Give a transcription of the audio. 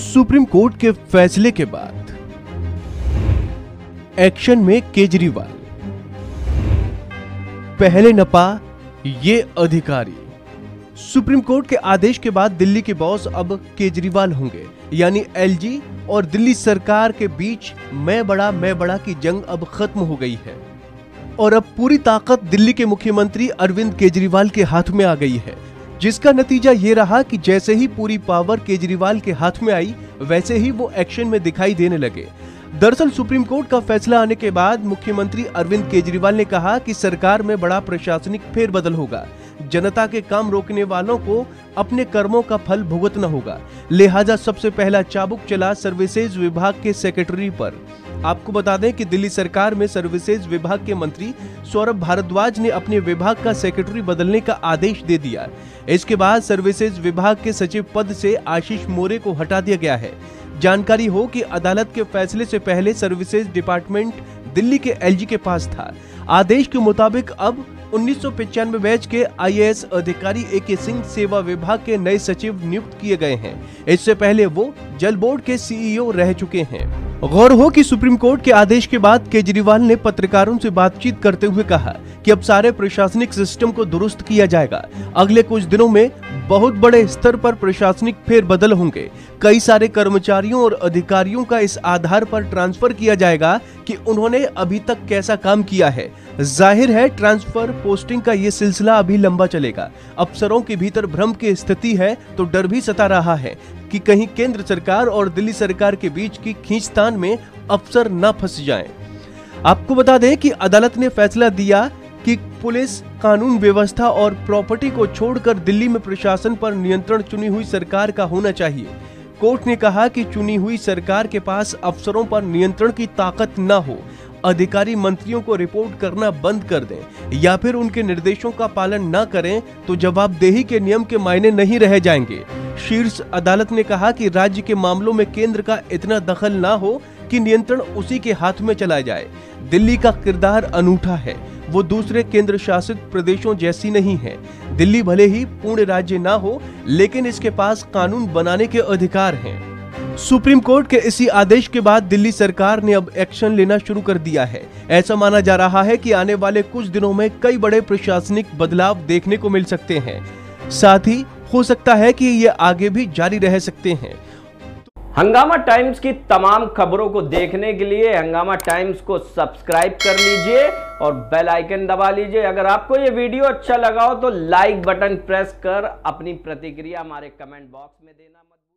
Supreme court के फैसले के बाद एक्शन में केजरीवाल। पहले नपा ये अधिकारी। सुप्रीम कोर्ट के आदेश के बाद दिल्ली के बॉस अब केजरीवाल होंगे, यानी एलजी और दिल्ली सरकार के बीच मैं बड़ा की जंग अब खत्म हो गई है और अब पूरी ताकत दिल्ली के मुख्यमंत्री अरविंद केजरीवाल के हाथ में आ गई है, जिसका नतीजा ये रहा कि जैसे ही पूरी पावर केजरीवाल के हाथ में आई वैसे ही वो एक्शन में दिखाई देने लगे। दरअसल सुप्रीम कोर्ट का फैसला आने के बाद मुख्यमंत्री अरविंद केजरीवाल ने कहा कि सरकार में बड़ा प्रशासनिक फेरबदल होगा, जनता के काम रोकने वालों को अपने कर्मों का फल भुगतना होगा, लिहाजा सबसे पहला चाबुक चला सर्विसेज विभाग के सेक्रेटरी पर। आपको बता दें कि दिल्ली सरकार में सर्विसेज विभाग के मंत्री सौरभ भारद्वाज ने अपने विभाग का सेक्रेटरी बदलने का आदेश दे दिया। इसके बाद सर्विसेज विभाग के सचिव पद से आशीष मोरे को हटा दिया गया है। जानकारी हो कि अदालत के फैसले से पहले सर्विसेज डिपार्टमेंट दिल्ली के एलजी के पास था। आदेश के मुताबिक अब 1995 बैच के आईएएस अधिकारी एके सिंह सेवा विभाग के नए सचिव नियुक्त किए गए हैं। इससे पहले वो जल बोर्ड के सीईओ रह चुके हैं। गौर हो कि सुप्रीम कोर्ट के आदेश के बाद केजरीवाल ने पत्रकारों से बातचीत करते हुए कहा कि अब सारे प्रशासनिक सिस्टम को दुरुस्त किया जाएगा। अगले कुछ दिनों में बहुत बड़े स्तर पर प्रशासनिक फेरबदल होंगे। कई सारे कर्मचारियों और अधिकारियों का इस आधार पर ट्रांसफर किया जाएगा कि उन्होंने अभी तक कैसा काम किया है। जाहिर है ट्रांसफर पोस्टिंग का ये सिलसिला अभी लंबा चलेगा। अफसरों के भीतर भ्रम की स्थिति है तो डर भी सता रहा है कि कहीं केंद्र सरकार और दिल्ली सरकार के बीच की खींचतान में अफसर न फंस जाएं। आपको बता दें कि अदालत ने फैसला दिया कि पुलिस, कानून व्यवस्था और प्रॉपर्टी को छोड़कर दिल्ली में प्रशासन पर नियंत्रण चुनी हुई सरकार का होना चाहिए। कोर्ट ने कहा कि चुनी हुई सरकार के पास अफसरों पर नियंत्रण की ताकत न हो, अधिकारी मंत्रियों को रिपोर्ट करना बंद कर दें या फिर उनके निर्देशों का पालन न करें तो जवाबदेही के नियम के मायने नहीं रह जाएंगे। शीर्ष अदालत ने कहा कि राज्य के मामलों में केंद्र का इतना दखल ना हो कि नियंत्रण उसी के हाथ में चला जाए। दिल्ली का किरदार अनूठा है, वो दूसरे केंद्र शासित प्रदेशों जैसी नहीं है। दिल्ली भले ही पूर्ण राज्य ना हो, लेकिन इसके पास कानून बनाने के अधिकार हैं। सुप्रीम कोर्ट के इसी आदेश के बाद दिल्ली सरकार ने अब एक्शन लेना शुरू कर दिया है। ऐसा माना जा रहा है कि आने वाले कुछ दिनों में कई बड़े प्रशासनिक बदलाव देखने को मिल सकते हैं। साथ ही हो सकता है कि ये आगे भी जारी रह सकते हैं। हंगामा टाइम्स की तमाम खबरों को देखने के लिए हंगामा टाइम्स को सब्सक्राइब कर लीजिए और बेल आइकन दबा लीजिए। अगर आपको ये वीडियो अच्छा लगा हो तो लाइक बटन प्रेस कर अपनी प्रतिक्रिया हमारे कमेंट बॉक्स में देना मत